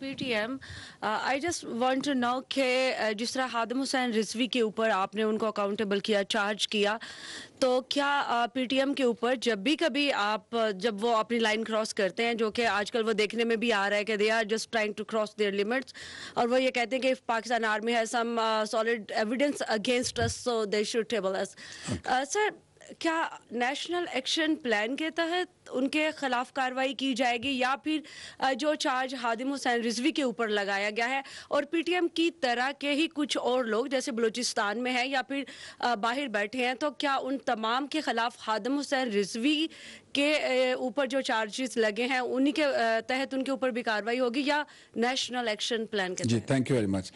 PTM, I just want to know कि जिस तरह खादिम हुसैन रिजवी के ऊपर आपने उनको अकाउंटेबल किया, चार्ज किया, तो क्या PTM के ऊपर जब भी कभी आप जब वो अपनी लाइन क्रॉस करते हैं, जो कि आजकल वो देखने में भी आ रहा है कि they are just trying to cross their limits, और वो ये कहते हैं कि Pakistan army has some solid evidence against us so they should table us, sir क्या नेशनल एक्शन प्लान के तहत उनके खिलाफ कार्रवाई की जाएगी या फिर जो चार्ज खादिम हुसैन रिजवी के ऊपर लगाया गया है और PTM की तरह के ही कुछ और लोग जैसे बलूचिस्तान में हैं या फिर बाहर बैठे हैं, तो क्या उन तमाम के खिलाफ खादिम हुसैन रिजवी के ऊपर जो चार्जेस लगे हैं उन्हीं के तहत उनके ऊपर भी कार्रवाई होगी या नेशनल एक्शन प्लान के जी? Thank you very much.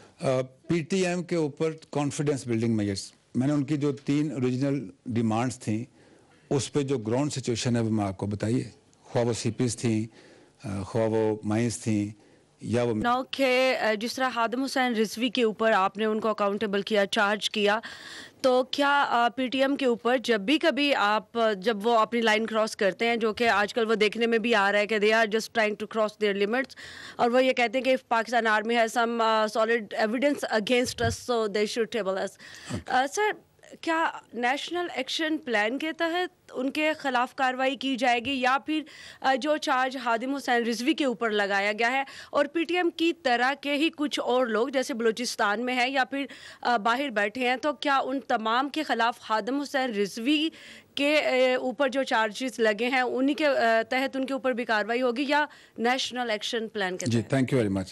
PTM के ऊपर कॉन्फिडेंस बिल्डिंग मेजर्स, मैंने उनकी जो 3 ओरिजिनल डिमांड्स थी उस पे जो ग्राउंड सिचुएशन है वो मैं आपको बताइए, ख्वाह वो CPs थी, ख्वाह वो माइंस थी या वो नौ के जिस तरह खादिम हुसैन रिजवी के ऊपर आपने उनको अकाउंटेबल किया, चार्ज किया, तो क्या PTM के ऊपर जब भी कभी आप जब वो अपनी लाइन क्रॉस करते हैं, जो कि आजकल वो देखने में भी आ रहा है कि they are just trying to cross their limits, और वो ये कहते हैं कि Pakistan army has some solid evidence against us so they should table us, sir क्या नेशनल एक्शन प्लान के तहत उनके खिलाफ कार्रवाई की जाएगी या फिर जो चार्ज खादिम हुसैन रिजवी के ऊपर लगाया गया है और PTM की तरह के ही कुछ और लोग जैसे बलूचिस्तान में हैं या फिर बाहर बैठे हैं, तो क्या उन तमाम के खिलाफ खादिम हुसैन रिजवी के ऊपर जो चार्जेस लगे हैं उन्हीं के तहत उनके ऊपर भी कार्रवाई होगी या नेशनल एक्शन प्लान के जी? Thank you very much.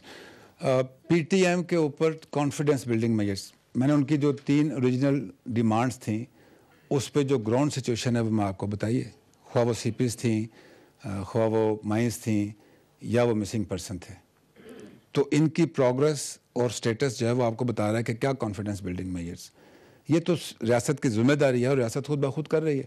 PTM के ऊपर कॉन्फिडेंस बिल्डिंग मेजर्स, मैंने उनकी जो 3 ओरिजिनल डिमांड्स थी उस पे जो ग्राउंड सिचुएशन है वो मैं आपको बताइए, ख्वाह वो CPs थी, ख्वाह वो माइंस थी या वो मिसिंग पर्सन थे, तो इनकी प्रोग्रेस और स्टेटस जो है वो आपको बता रहा है कि क्या कॉन्फिडेंस बिल्डिंग मेजर्स, ये तो रियासत की जिम्मेदारी है और रियासत खुद ब खुद कर रही है।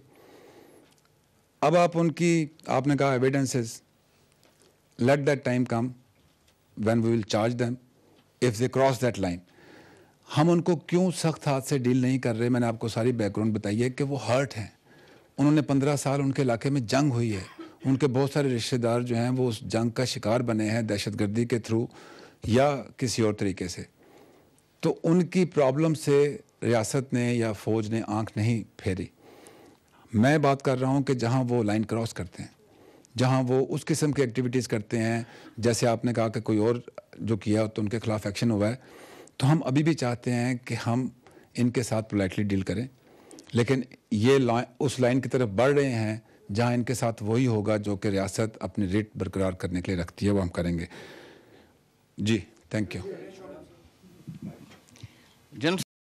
अब आप उनकी, आपने कहा evidences, let that time come when we will charge them if they cross that line. हम उनको क्यों सख्त हाथ से डील नहीं कर रहे, मैंने आपको सारी बैकग्राउंड बताई है कि वो हर्ट हैं, उन्होंने 15 साल उनके इलाके में जंग हुई है, उनके बहुत सारे रिश्तेदार जो हैं वो उस जंग का शिकार बने हैं दहशतगर्दी के थ्रू या किसी और तरीके से, तो उनकी प्रॉब्लम से रियासत ने या फ़ौज ने आंख नहीं फेरी। मैं बात कर रहा हूँ कि जहाँ वो लाइन क्रॉस करते हैं, जहाँ वो उस किस्म की एक्टिविटीज़ करते हैं, जैसे आपने कहा कि कोई और जो किया तो उनके खिलाफ एक्शन हुआ है, तो हम अभी भी चाहते हैं कि हम इनके साथ पोलाइटली डील करें, लेकिन ये उस लाइन की तरफ बढ़ रहे हैं जहां इनके साथ वही होगा जो कि रियासत अपनी रेट बरकरार करने के लिए रखती है, वो हम करेंगे। जी, थैंक यू।